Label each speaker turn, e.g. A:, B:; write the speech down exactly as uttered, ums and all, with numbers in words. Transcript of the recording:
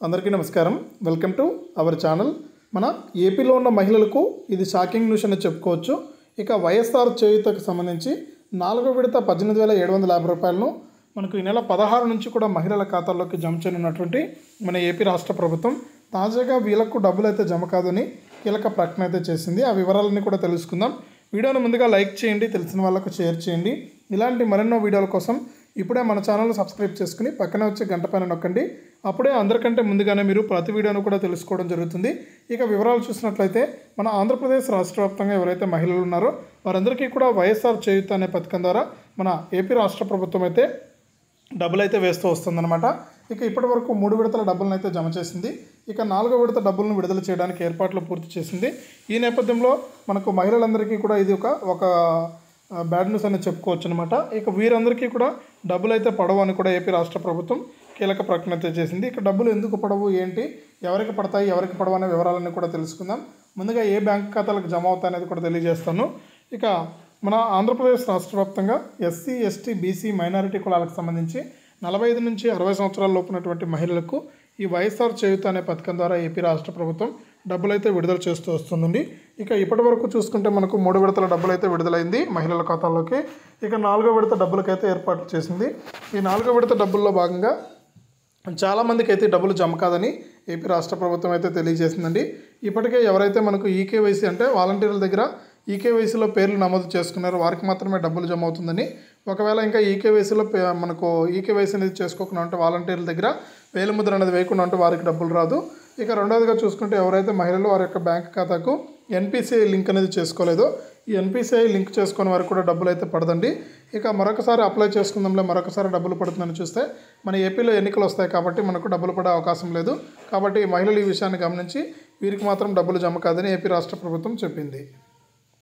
A: అందరికీ నమస్కారం. Welcome to our channel. మన ఏపీలో ఉన్న మహిళలకు ఇది షాకింగ్ న్యూస్ అని చెప్పుకోవచ్చు. ఇక వైఎస్ఆర్ చేయూతకు సంబంధించి నాలుగో విడత పద్దెనిమిది వేల ఏడు వందల యాభై రూపాయలను మనకు ఈ నెల పదహారు నుంచి కూడా మహిళల ఖాతాల్లోకి జమ చేయనున్నటువంటి మన ఏపీ రాష్ట్ర ప్రభుత్వం తాజాగా వీళ్ళకు డబ్బులు అయితే జమ కాదని కీలక ప్రకటన అయితే చేసింది. ఆ వివరాలన్నీ కూడా తెలుసుకుందాం. వీడియోను ముందుగా లైక్ చేయండి, తెలిసిన వాళ్ళకు షేర్ చేయండి. ఇలాంటి మరెన్నో వీడియోల కోసం ఇప్పుడే మన ఛానల్ సబ్స్క్రైబ్ చేసుకుని పక్కనే వచ్చే గంట పైన నొక్కండి. అప్పుడే అందరికంటే ముందుగానే మీరు ప్రతి వీడియోను కూడా తెలుసుకోవడం జరుగుతుంది. ఇక వివరాలు చూసినట్లయితే మన ఆంధ్రప్రదేశ్ రాష్ట్ర వ్యాప్తంగా ఎవరైతే మహిళలు ఉన్నారో వారందరికీ కూడా వైఎస్ఆర్ చేయూత అనే పథకం ద్వారా మన ఏపీ రాష్ట్ర ప్రభుత్వం అయితే డబ్బులు అయితే వేస్తూ వస్తుందన్నమాట. ఇక ఇప్పటి వరకు మూడు విడతల డబ్బులను అయితే జమ చేసింది. ఇక నాలుగో విడత డబ్బులను విడుదల చేయడానికి ఏర్పాట్లు పూర్తి చేసింది. ఈ నేపథ్యంలో మనకు మహిళలందరికీ కూడా ఇది ఒక ఒక బ్యాడ్ న్యూస్ అని చెప్పుకోవచ్చు అనమాట. ఇక వీరందరికీ కూడా డబ్బులు అయితే పడవు అని కూడా ఏపీ రాష్ట్ర ప్రభుత్వం కీలక ప్రకటన అయితే చేసింది. ఇక డబ్బులు ఎందుకు పడవు, ఏంటి, ఎవరికి పడతాయి, ఎవరికి పడవు అనే వివరాలన్నీ కూడా తెలుసుకుందాం. ముందుగా ఏ బ్యాంక్ ఖాతాలకు జమ అవుతాయి అనేది కూడా తెలియజేస్తాను. ఇక మన ఆంధ్రప్రదేశ్ రాష్ట్ర వ్యాప్తంగా ఎస్సీ ఎస్టీ బీసీ మైనారిటీ కులాలకు సంబంధించి నలభై ఐదు నుంచి అరవై సంవత్సరాల లోపునటువంటి మహిళలకు ఈ వైఎస్ఆర్ చేయూత అనే పథకం ద్వారా ఏపీ రాష్ట్ర ప్రభుత్వం డబ్బులు అయితే విడుదల చేస్తూ వస్తుందండి. ఇక ఇప్పటి వరకు చూసుకుంటే మనకు మూడు విడతల డబ్బులు అయితే విడుదలైంది మహిళల ఖాతాల్లోకి. ఇక నాలుగో విడత డబ్బులకైతే ఏర్పాట్లు చేసింది. ఈ నాలుగో విడత డబ్బుల్లో భాగంగా చాలామందికి అయితే డబ్బులు జమ కాదని ఏపీ రాష్ట్ర ప్రభుత్వం అయితే తెలియజేసిందండి. ఇప్పటికే ఎవరైతే మనకు ఈకేవైసీ అంటే వాలంటీర్ల దగ్గర ఈకేవైసీలో పేర్లు నమోదు చేసుకున్నారో వారికి మాత్రమే డబ్బులు జమ అవుతుందని, ఒకవేళ ఇంకా ఈకేవైసీలో మనకు ఈకేవైసీ అనేది చేసుకోకుండా ఉంటే వాలంటీర్ల దగ్గర వేలిముద్ర అనేది వేయకుండా ఉంటే వారికి డబ్బులు రాదు. ఇక రెండవదిగా చూసుకుంటే ఎవరైతే మహిళలు వారి యొక్క బ్యాంక్ ఖాతాకు ఎన్పిసిఐ లింక్ అనేది చేసుకోలేదో ఈ ఎన్పిసిఐ లింక్ చేసుకుని వారికి కూడా డబ్బులు అయితే పడదండి. ఇక మరొకసారి అప్లై చేసుకుందాంలే మరొకసారి డబ్బులు పడుతుందని చూస్తే మన ఏపీలో ఎన్నికలు వస్తాయి కాబట్టి మనకు డబ్బులు పడే అవకాశం లేదు. కాబట్టి మహిళలు ఈ విషయాన్ని గమనించి వీరికి మాత్రం డబ్బులు జమ కాదని ఏపీ రాష్ట్ర ప్రభుత్వం చెప్పింది.